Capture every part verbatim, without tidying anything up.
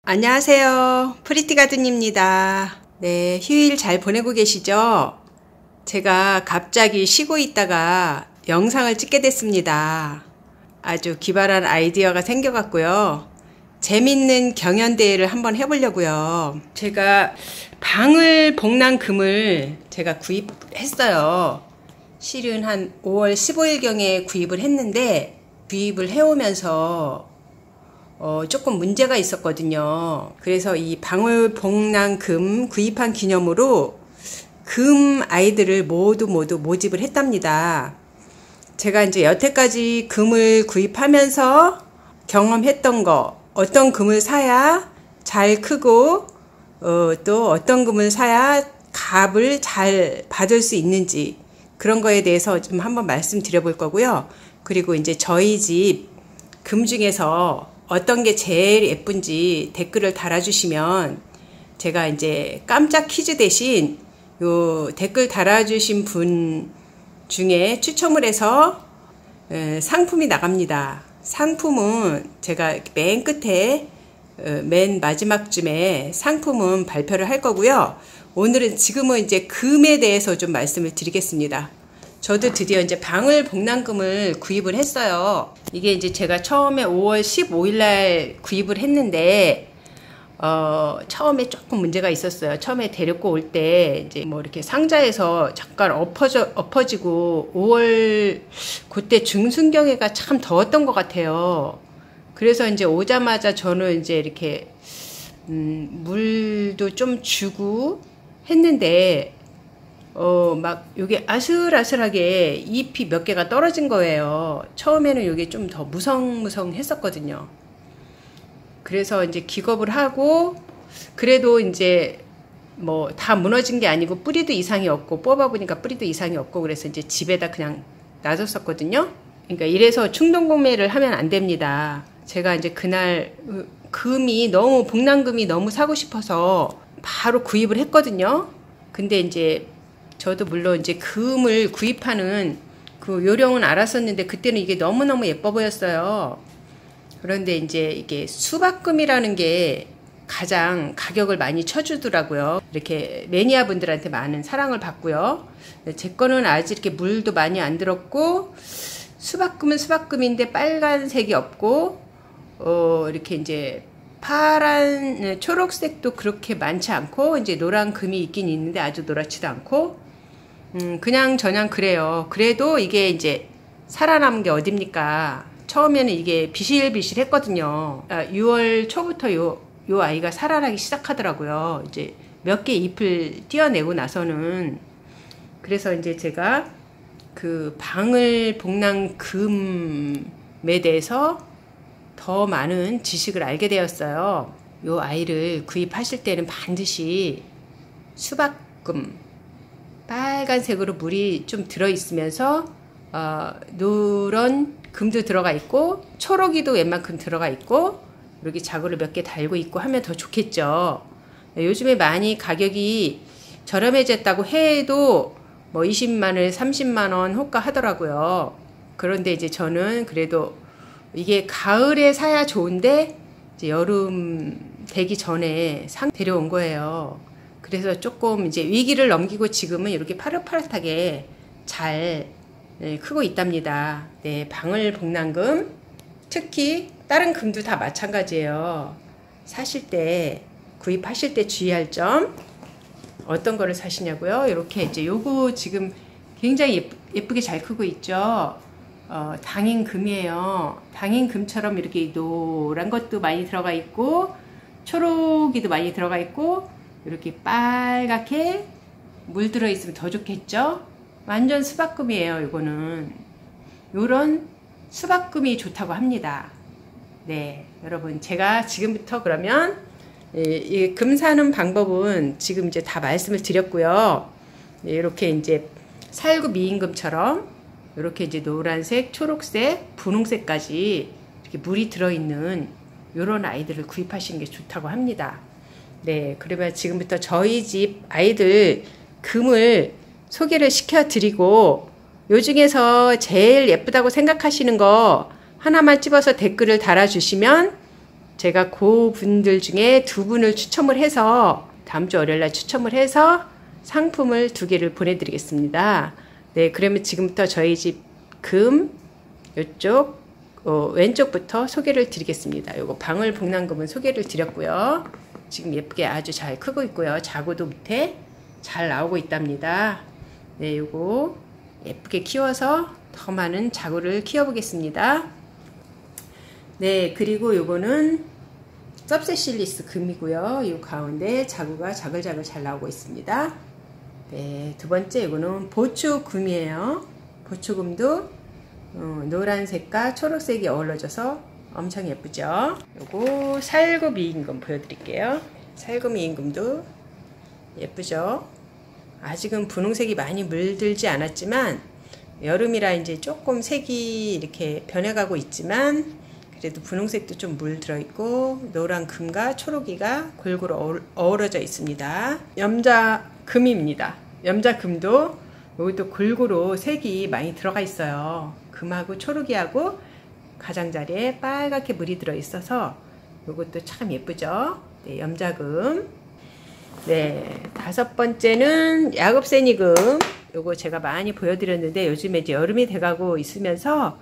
안녕하세요. 프리티가든입니다. 네, 휴일 잘 보내고 계시죠? 제가 갑자기 쉬고 있다가 영상을 찍게 됐습니다. 아주 기발한 아이디어가 생겨갖고요. 재밌는 경연대회를 한번 해보려고요. 제가 방울 복랑금을 제가 구입했어요. 실은 한 오월 십오일경에 구입을 했는데 구입을 해오면서 어, 조금 문제가 있었거든요. 그래서 이 방울복랑금 구입한 기념으로 금 아이들을 모두 모두 모집을 했답니다. 제가 이제 여태까지 금을 구입하면서 경험했던 거, 어떤 금을 사야 잘 크고 어, 또 어떤 금을 사야 값을 잘 받을 수 있는지 그런 거에 대해서 좀 한번 말씀드려 볼 거고요. 그리고 이제 저희 집 금 중에서 어떤 게 제일 예쁜지 댓글을 달아주시면 제가 이제 깜짝 퀴즈 대신 요 댓글 달아주신 분 중에 추첨을 해서 상품이 나갑니다. 상품은 제가 맨 끝에 맨 마지막쯤에 상품은 발표를 할 거고요. 오늘은 지금은 이제 금에 대해서 좀 말씀을 드리겠습니다. 저도 드디어 이제 방울복랑금을 구입을 했어요. 이게 이제 제가 처음에 오월 십오일날 구입을 했는데, 어, 처음에 조금 문제가 있었어요. 처음에 데리고 올 때, 이제 뭐 이렇게 상자에서 잠깐 엎어져, 엎어지고, 오월, 그때 중순경에가 참 더웠던 것 같아요. 그래서 이제 오자마자 저는 이제 이렇게, 음, 물도 좀 주고 했는데, 어, 막, 요게 아슬아슬하게 잎이 몇 개가 떨어진 거예요. 처음에는 요게 좀 더 무성무성 했었거든요. 그래서 이제 기겁을 하고, 그래도 이제 뭐 다 무너진 게 아니고 뿌리도 이상이 없고, 뽑아보니까 뿌리도 이상이 없고, 그래서 이제 집에다 그냥 놔뒀었거든요. 그러니까 이래서 충동구매를 하면 안 됩니다. 제가 이제 그날 금이 너무, 복랑금이 너무 사고 싶어서 바로 구입을 했거든요. 근데 이제 저도 물론 이제 금을 구입하는 그 요령은 알았었는데 그때는 이게 너무너무 예뻐 보였어요. 그런데 이제 이게 수박금이라는 게 가장 가격을 많이 쳐주더라고요. 이렇게 매니아 분들한테 많은 사랑을 받고요. 제 거는 아직 이렇게 물도 많이 안 들었고 수박금은 수박금인데 빨간색이 없고 어 이렇게 이제 파란 초록색도 그렇게 많지 않고 이제 노란 금이 있긴 있는데 아주 노랗지도 않고 음, 그냥 저냥 그래요. 그래도 이게 이제 살아남은 게 어딥니까? 처음에는 이게 비실비실 했거든요. 아, 유월 초부터 요, 요 아이가 살아나기 시작하더라고요. 이제 몇 개 잎을 띄어내고 나서는. 그래서 이제 제가 그 방울복랑금에 대해서 더 많은 지식을 알게 되었어요. 요 아이를 구입하실 때는 반드시 수박금, 빨간색으로 물이 좀 들어있으면서 어, 노란 금도 들어가 있고 초록이도 웬만큼 들어가 있고 이렇게 자구를 몇 개 달고 있고 하면 더 좋겠죠. 요즘에 많이 가격이 저렴해졌다고 해도 뭐 이십만원, 삼십만원 호가 하더라고요. 그런데 이제 저는 그래도 이게 가을에 사야 좋은데 이제 여름 되기 전에 상 데려온 거예요. 그래서 조금 이제 위기를 넘기고 지금은 이렇게 파릇파릇하게 잘 네, 크고 있답니다. 네, 방울복랑금 특히 다른 금도 다 마찬가지예요. 사실 때 구입하실 때 주의할 점 어떤 거를 사시냐고요? 이렇게 이제 요거 지금 굉장히 예쁘, 예쁘게 잘 크고 있죠. 어, 당인금이에요. 당인금처럼 이렇게 노란 것도 많이 들어가 있고 초록이도 많이 들어가 있고 이렇게 빨갛게 물 들어있으면 더 좋겠죠? 완전 수박금이에요, 이거는. 요런 수박금이 좋다고 합니다. 네, 여러분, 제가 지금부터 그러면, 이 금 사는 방법은 지금 이제 다 말씀을 드렸고요. 이렇게 이제 살구 미인금처럼, 이렇게 이제 노란색, 초록색, 분홍색까지 이렇게 물이 들어있는 요런 아이들을 구입하시는 게 좋다고 합니다. 네, 그러면 지금부터 저희 집 아이들 금을 소개를 시켜드리고 요 중에서 제일 예쁘다고 생각하시는 거 하나만 집어서 댓글을 달아주시면 제가 그 분들 중에 두 분을 추첨을 해서 다음 주 월요일날 추첨을 해서 상품을 두 개를 보내드리겠습니다. 네, 그러면 지금부터 저희 집 금 이쪽 어, 왼쪽부터 소개를 드리겠습니다. 요거 방울복랑금은 소개를 드렸고요. 지금 예쁘게 아주 잘 크고 있고요. 자구도 밑에 잘 나오고 있답니다. 네, 요거 예쁘게 키워서 더 많은 자구를 키워보겠습니다. 네, 그리고 요거는 섭세실리스 금이고요. 이 가운데 자구가 자글자글 잘 나오고 있습니다. 네, 두 번째 이거는 보초금이에요. 보초금도 어, 노란색과 초록색이 어우러져서 엄청 예쁘죠. 요거 살구미인금 보여드릴게요. 살구미인금도 예쁘죠. 아직은 분홍색이 많이 물들지 않았지만 여름이라 이제 조금 색이 이렇게 변해가고 있지만 그래도 분홍색도 좀 물들어 있고 노란 금과 초록이가 골고루 어우러져 있습니다. 염자금입니다. 염자금도 여기도 골고루 색이 많이 들어가 있어요. 금하고 초록이하고 가장자리에 빨갛게 물이 들어 있어서 이것도 참 예쁘죠. 네, 염자금. 네, 다섯 번째는 야곱새니금. 요거 제가 많이 보여드렸는데 요즘에 이제 여름이 돼가고 있으면서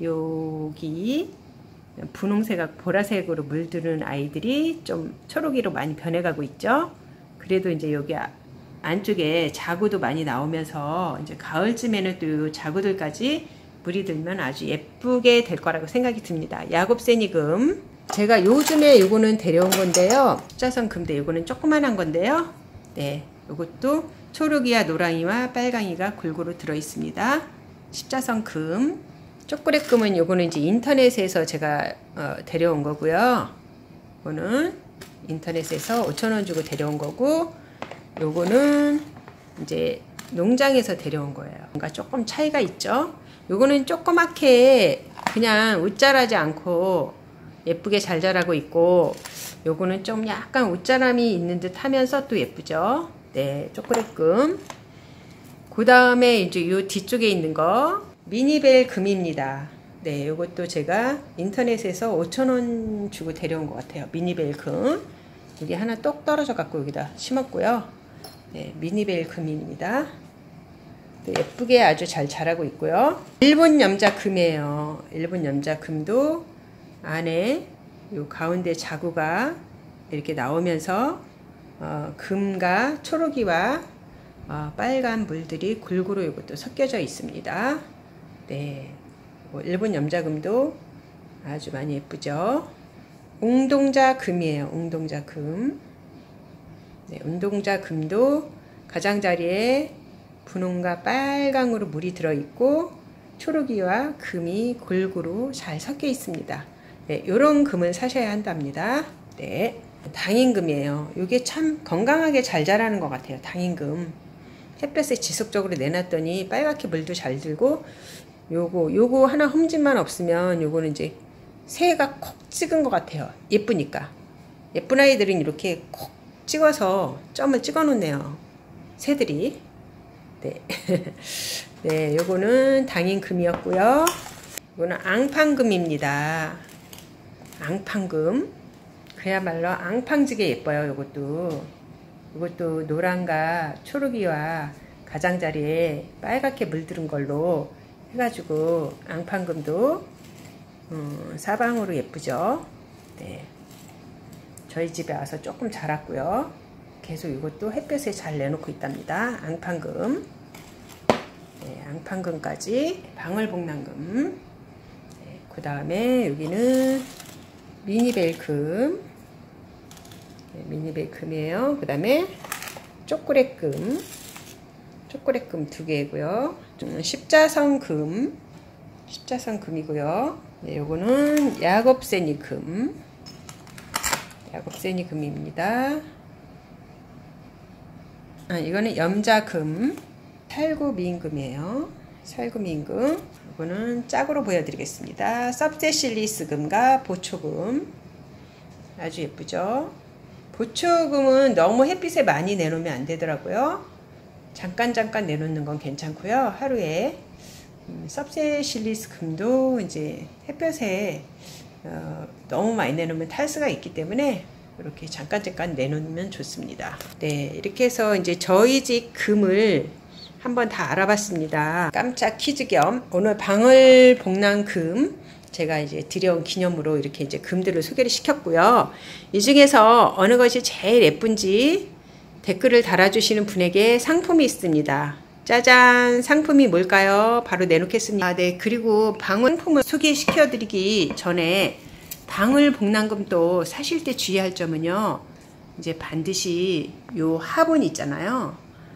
여기 분홍색하고 보라색으로 물드는 아이들이 좀 초록이로 많이 변해가고 있죠. 그래도 이제 여기 안쪽에 자구도 많이 나오면서 이제 가을쯤에는 또 자구들까지 물이 들면 아주 예쁘게 될 거라고 생각이 듭니다. 야곱새니금. 제가 요즘에 요거는 데려온 건데요. 십자선 금대 요거는 조그만한 건데요. 네, 요것도 초록이와 노랑이와 빨강이가 골고루 들어 있습니다. 십자선 금. 초콜릿 금은 요거는 이제 인터넷에서 제가 어, 데려온 거고요. 요거는 인터넷에서 오천 원 주고 데려온 거고 요거는 이제 농장에서 데려온 거예요. 뭔가 조금 차이가 있죠. 요거는 조그맣게 그냥 웃자라지 않고 예쁘게 잘 자라고 있고 요거는 좀 약간 웃자람이 있는 듯 하면서 또 예쁘죠. 네, 초콜릿금. 그 다음에 이제 요 뒤쪽에 있는 거 미니벨 금입니다. 네, 요것도 제가 인터넷에서 오천 원 주고 데려온 것 같아요. 미니벨 금. 여기 하나 똑 떨어져 갖고 여기다 심었고요. 네, 미니벨 금입니다. 예쁘게 아주 잘 자라고 있고요. 일본 염자금이에요. 일본 염자금도 안에 요 가운데 자구가 이렇게 나오면서 어, 금과 초록이와 어, 빨간 물들이 골고루 이것도 섞여져 있습니다. 네, 일본 염자금도 아주 많이 예쁘죠. 웅동자금이에요. 웅동자금. 네, 운동자금도 가장자리에 분홍과 빨강으로 물이 들어있고 초록이와 금이 골고루 잘 섞여 있습니다. 네, 요런 금은 사셔야 한답니다. 네, 당인금이에요. 이게 참 건강하게 잘 자라는 것 같아요. 당인금. 햇볕에 지속적으로 내놨더니 빨갛게 물도 잘 들고 요거 요거 하나 흠집만 없으면 요거는 이제 새가 콕 찍은 것 같아요. 예쁘니까. 예쁜 아이들은 이렇게 콕 찍어서 점을 찍어 놓네요. 새들이. 네. 네, 요거는 당인금이었고요. 이거는 앙팡금입니다. 앙팡금. 그야말로 앙팡지게 예뻐요. 요것도. 이것도 노란과 초록이와 가장자리에 빨갛게 물들은 걸로 해가지고 앙팡금도 음, 사방으로 예쁘죠. 네. 저희 집에 와서 조금 자랐고요. 계속 이것도 햇볕에 잘 내놓고 있답니다. 앙팡금. 네, 앙팡금까지 방울복랑금. 네, 그 다음에 여기는 미니벨금. 네, 미니벨금이에요. 그 다음에 초콜릿금. 초콜릿금 두 개고요. 십자선금. 십자선금이고요. 네, 요거는 야곱새니금. 야곱새니금입니다. 아, 이거는 염자금. 살구미인금이에요. 살구미인금. 이거는 짝으로 보여드리겠습니다. 섭세실리스금과 보초금. 아주 예쁘죠? 보초금은 너무 햇빛에 많이 내놓으면 안 되더라고요. 잠깐 잠깐 내놓는 건 괜찮고요. 하루에 음, 섭세실리스금도 이제 햇볕에 어, 너무 많이 내놓으면 탈수가 있기 때문에 이렇게 잠깐 잠깐 내놓으면 좋습니다. 네, 이렇게 해서 이제 저희 집 금을 한번 다 알아봤습니다. 깜짝 퀴즈 겸 오늘 방울복랑 금 제가 이제 들여온 기념으로 이렇게 이제 금들을 소개를 시켰고요. 이 중에서 어느 것이 제일 예쁜지 댓글을 달아주시는 분에게 상품이 있습니다. 짜잔! 상품이 뭘까요? 바로 내놓겠습니다. 아, 네, 그리고 방울 상품을 소개시켜 드리기 전에 방울복랑금도 사실 때 주의할 점은요, 이제 반드시 요 화분 있잖아요.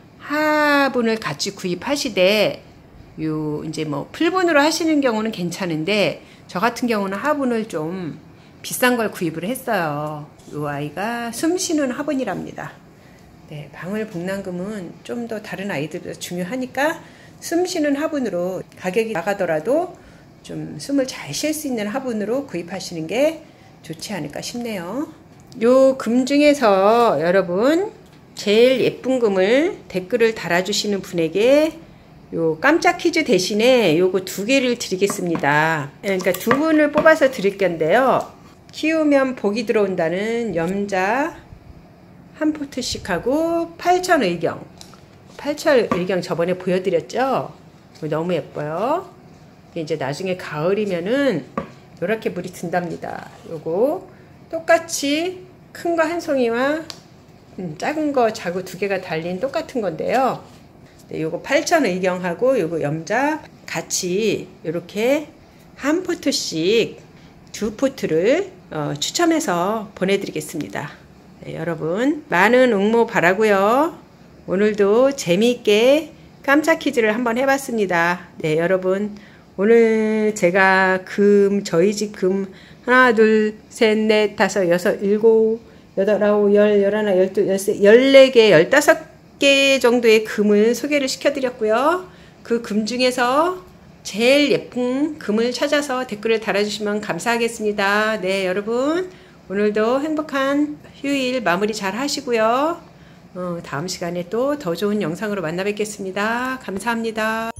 화분을 같이 구입하시되 요 이제 뭐 풀분으로 하시는 경우는 괜찮은데 저 같은 경우는 화분을 좀 비싼 걸 구입을 했어요. 요 아이가 숨쉬는 화분이랍니다. 네, 방울복랑금은 좀 더 다른 아이들보다 중요하니까 숨쉬는 화분으로 가격이 나가더라도 좀 숨을 잘 쉴 수 있는 화분으로 구입하시는 게 좋지 않을까 싶네요. 요 금 중에서 여러분 제일 예쁜 금을 댓글을 달아주시는 분에게 요 깜짝 퀴즈 대신에 요거 두 개를 드리겠습니다. 그러니까 두 분을 뽑아서 드릴 건데요. 키우면 복이 들어온다는 염자 한 포트씩 하고 팔천의경. 팔천의경 저번에 보여드렸죠? 너무 예뻐요. 이제 나중에 가을이면은 이렇게 물이 든답니다. 요거 똑같이 큰 거 한 송이와 음, 작은 거 자구 두 개가 달린 똑같은 건데요. 네, 요거 팔천의경하고 요거 염자 같이 이렇게 한 포트씩 두 포트를 어, 추첨해서 보내드리겠습니다. 네, 여러분 많은 응모 바라고요. 오늘도 재미있게 깜짝 퀴즈를 한번 해봤습니다. 네, 여러분 오늘 제가 금 저희 집 금 하나 둘 셋 넷 다섯 여섯 일곱 여덟 아홉 열 열하나 열둘 열세 열네 개 열다섯 개 정도의 금을 소개를 시켜드렸고요. 그 금 중에서 제일 예쁜 금을 찾아서 댓글을 달아주시면 감사하겠습니다. 네, 여러분 오늘도 행복한 휴일 마무리 잘 하시고요. 어, 다음 시간에 또 더 좋은 영상으로 만나 뵙겠습니다. 감사합니다.